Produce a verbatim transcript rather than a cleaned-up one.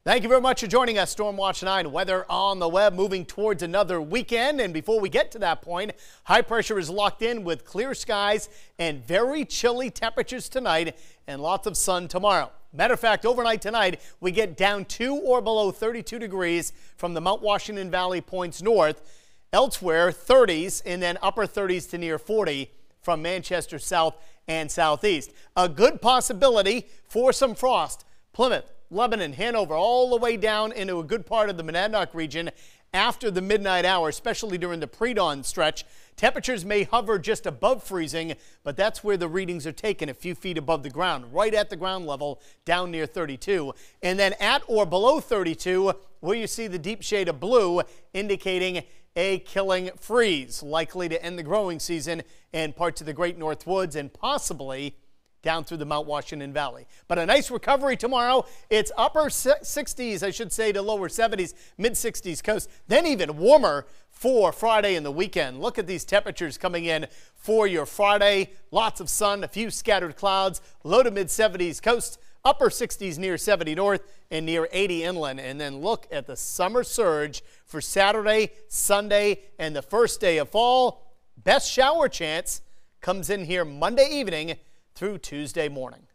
Thank you very much for joining us. Stormwatch nine weather on the web, moving towards another weekend. And before we get to that point, high pressure is locked in with clear skies and very chilly temperatures tonight and lots of sun tomorrow. Matter of fact, overnight tonight, we get down to or below thirty-two degrees from the Mount Washington Valley points north. Elsewhere, thirties and then upper thirties to near forty from Manchester south and southeast. A good possibility for some frost. Plymouth, Lebanon, Hanover, all the way down into a good part of the Monadnock region after the midnight hour, especially during the pre-dawn stretch. Temperatures may hover just above freezing, but that's where the readings are taken, a few feet above the ground, right at the ground level, down near thirty-two. And then at or below thirty-two, where you see the deep shade of blue, indicating a killing freeze, likely to end the growing season in parts of the Great North Woods and possibly down through the Mount Washington Valley. But a nice recovery tomorrow. It's upper sixties, I should say, to lower seventies, mid sixties coast, then even warmer for Friday and the weekend. Look at these temperatures coming in for your Friday. Lots of sun, a few scattered clouds, low to mid seventies coast, upper sixties near seventy north and near eighty inland. And then look at the summer surge for Saturday, Sunday, and the first day of fall. Best shower chance comes in here Monday evening through Tuesday morning.